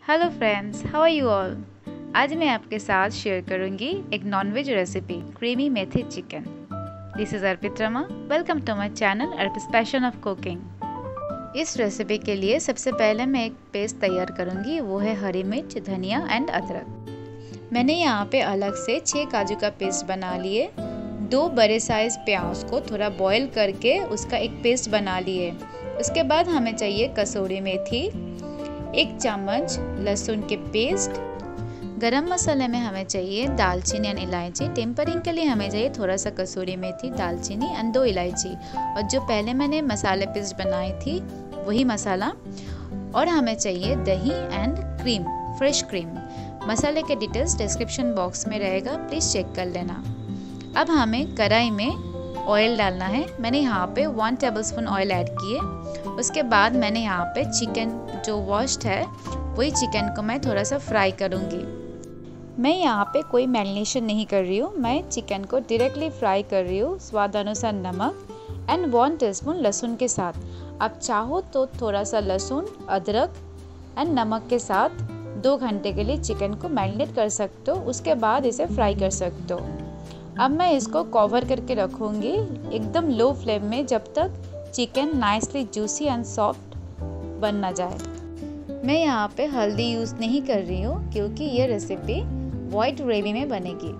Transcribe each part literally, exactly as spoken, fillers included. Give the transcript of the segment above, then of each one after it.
Hello friends, how are you all. आज मैं आपके साथ शेयर करूंगी एक non-veg recipe, creamy methi chicken. This is Arpit Rama. Welcome to my channel Arpit passion of cooking. इस रेसिपी के लिए सबसे पहले मैं एक पेस्ट तैयार करूंगी, वो है हरी मिर्च, धनिया एंड अदरक। मैंने यहाँ पे अलग से छः काजू का पेस्ट बना लिए। दो बड़े साइज प्याज को थोड़ा बॉईल करके उसका एक पेस्ट बना लिए। उसके बाद हमें चाहिए कसूरी मेथी, एक चम्मच लहसुन के पेस्ट। गरम मसाले में हमें चाहिए दालचीनी एंड इलायची। टेम्परिंग के लिए हमें चाहिए थोड़ा सा कसूरी मेथी, दालचीनी एंड दो इलायची। और जो पहले मैंने मसाले पेस्ट बनाई थी वही मसाला। और हमें चाहिए दही एंड क्रीम, फ्रेश क्रीम। मसाले के डिटेल्स डिस्क्रिप्शन बॉक्स में रहेगा, प्लीज़ चेक कर लेना। अब हमें कढ़ाई में ऑयल डालना है। मैंने यहाँ पे वन टेबलस्पून ऑयल ऐड किए। उसके बाद मैंने यहाँ पे चिकन जो वॉश्ड है वही चिकन को मैं थोड़ा सा फ्राई करूँगी। मैं यहाँ पे कोई मैरिनेशन नहीं कर रही हूँ, मैं चिकन को डायरेक्टली फ्राई कर रही हूँ। स्वाद अनुसार नमक एंड वन टीस्पून लहसुन के साथ। आप चाहो तो थोड़ा सा लहसुन, अदरक एंड नमक के साथ दो घंटे के लिए चिकन को मैरिनेट कर सकते हो, उसके बाद इसे फ्राई कर सकते हो। अब मैं इसको कवर करके रखूँगी एकदम लो फ्लेम में, जब तक chicken nicely juicy and soft बन ना जाए। मैं यहाँ पे हल्दी यूज़ नहीं कर रही हूँ क्योंकि ये रेसिपी वाइट ग्रेवी में बनेगी।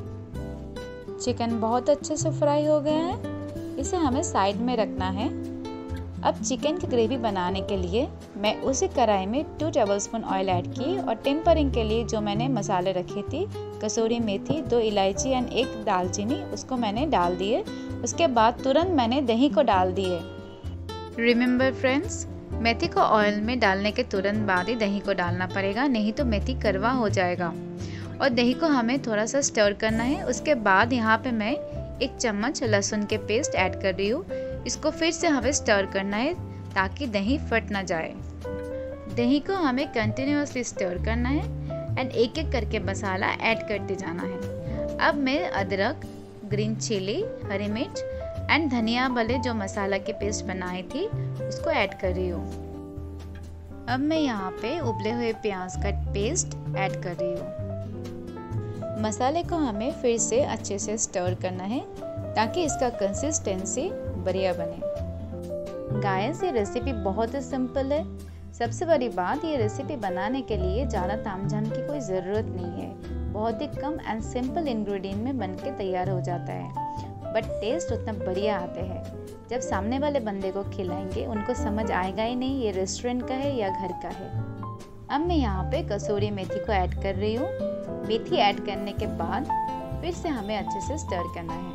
चिकन बहुत अच्छे से फ्राई हो गया है, इसे हमें साइड में रखना है। अब चिकन की ग्रेवी बनाने के लिए मैं उसी कढ़ाई में टू टेबलस्पून ऑयल ऐड की और टेम्परिंग के लिए जो मैंने मसाले रखे थे, कसूरी मेथी, दो इलायची एंड एक दालचीनी, उसको मैंने डाल दिए। उसके बाद तुरंत मैंने दही को डाल दिए। रिमेंबर फ्रेंड्स, मेथी को ऑयल में डालने के तुरंत बाद ही दही को डालना पड़ेगा, नहीं तो मेथी कड़वा हो जाएगा। और दही को हमें थोड़ा सा स्टर करना है। उसके बाद यहाँ पे मैं एक चम्मच लहसुन के पेस्ट ऐड कर रही हूँ। इसको फिर से हमें स्टर करना है ताकि दही फट ना जाए। दही को हमें कंटिन्यूअसली स्टर करना है एंड एक एक करके मसाला ऐड करते जाना है। अब मैं अदरक, ग्रीन चिली, हरी मिर्च एंड धनिया वाले जो मसाला के पेस्ट बनाई थी उसको ऐड कर रही हूँ। अब मैं यहाँ पे उबले हुए प्याज का पेस्ट ऐड कर रही हूँ। मसाले को हमें फिर से अच्छे से स्टर करना है ताकि इसका कंसिस्टेंसी बढ़िया बने। गाइस, ये रेसिपी बहुत ही सिंपल है। सबसे बड़ी बात, ये रेसिपी बनाने के लिए ज़्यादा तामझाम की कोई ज़रूरत नहीं है। बहुत ही कम एंड सिंपल इंग्रेडिएंट में बनके तैयार हो जाता है, बट टेस्ट उतना बढ़िया आते हैं। जब सामने वाले बंदे को खिलाएंगे उनको समझ आएगा ही नहीं ये रेस्टोरेंट का है या घर का है। अब मैं यहाँ पे कसूरी मेथी को ऐड कर रही हूँ। मेथी ऐड करने के बाद फिर से हमें अच्छे से स्टर करना है।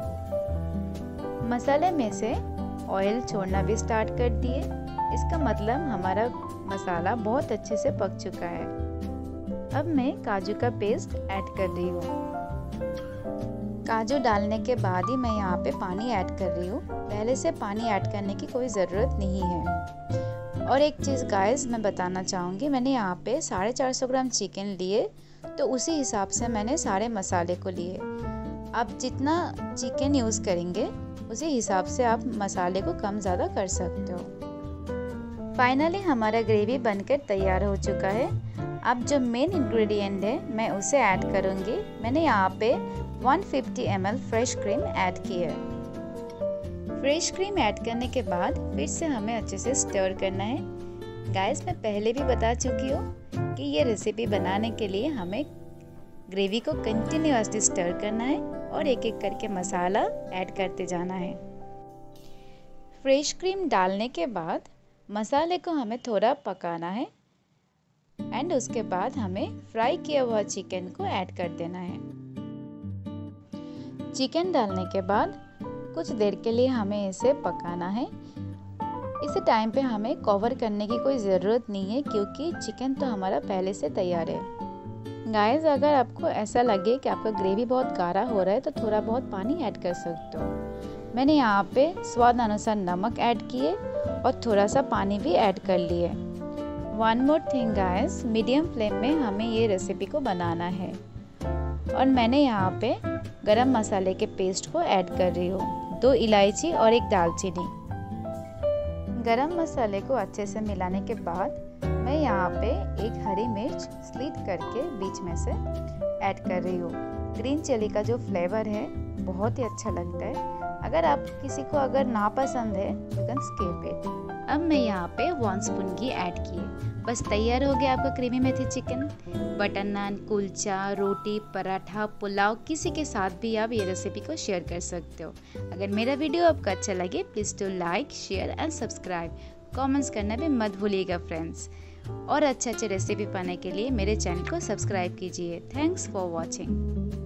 मसाले में से ऑयल छोड़ना भी स्टार्ट कर दिए, इसका मतलब हमारा मसाला बहुत अच्छे से पक चुका है। अब मैं काजू का पेस्ट ऐड कर रही हूँ। काजू डालने के बाद ही मैं यहाँ पे पानी ऐड कर रही हूँ। पहले से पानी ऐड करने की कोई ज़रूरत नहीं है। और एक चीज़ गाइस मैं बताना चाहूँगी, मैंने यहाँ पे साढ़े चार सौ ग्राम चिकन लिए, तो उसी हिसाब से मैंने सारे मसाले को लिए। आप जितना चिकन यूज़ करेंगे उसी हिसाब से आप मसाले को कम ज़्यादा कर सकते हो। फाइनली हमारा ग्रेवी बनकर तैयार हो चुका है। अब जो मेन इंग्रेडिएंट है मैं उसे ऐड करूँगी। मैंने यहाँ पे एक सौ पचास M L fresh cream add की है। फ्रेश क्रीम ऐड करने के बाद फिर से हमें अच्छे से स्टर करना है। गाइस, मैं पहले भी बता चुकी हूँ कि ये रेसिपी बनाने के लिए हमें ग्रेवी को कंटिन्यूअसली स्टर करना है और एक एक करके मसाला ऐड करते जाना है। फ्रेश क्रीम डालने के बाद मसाले को हमें थोड़ा पकाना है एंड उसके बाद हमें फ्राई किया हुआ चिकन को ऐड कर देना है। चिकन डालने के बाद कुछ देर के लिए हमें इसे पकाना है। इस टाइम पे हमें कवर करने की कोई ज़रूरत नहीं है क्योंकि चिकन तो हमारा पहले से तैयार है। गाइस, अगर आपको ऐसा लगे कि आपका ग्रेवी बहुत गाढ़ा हो रहा है तो थोड़ा बहुत पानी ऐड कर सकते हो। मैंने यहाँ पे स्वाद अनुसार नमक ऐड किए और थोड़ा सा पानी भी ऐड कर लिए। One more thing guys, medium flame में हमें ये रेसिपी को बनाना है। और मैंने यहाँ पे गरम मसाले के पेस्ट को ऐड कर रही हूँ, दो इलायची और एक दालचीनी। गरम मसाले को अच्छे से मिलाने के बाद मैं मैं यहाँ पे एक हरी मिर्च स्लिट करके बीच में से ऐड कर रही हूँ। ग्रीन चिली का जो फ्लेवर है बहुत ही अच्छा लगता है। अगर आप किसी को अगर ना पसंद है यू कैन स्किप इट। अब मैं यहाँ पे वन स्पून घी ऐड किए, बस तैयार हो गया आपका creamy methi chicken. Butter naan, kulcha, रोटी, पराठा, पुलाव किसी के साथ भी आप ये रेसिपी को शेयर कर सकते हो। अगर मेरा वीडियो आपको अच्छा लगे please to like, share and subscribe. Comments करना भी मत भूलिएगा फ्रेंड्स। और अच्छे अच्छे रेसिपी पाने के लिए मेरे चैनल को सब्सक्राइब कीजिए। Thanks for watching.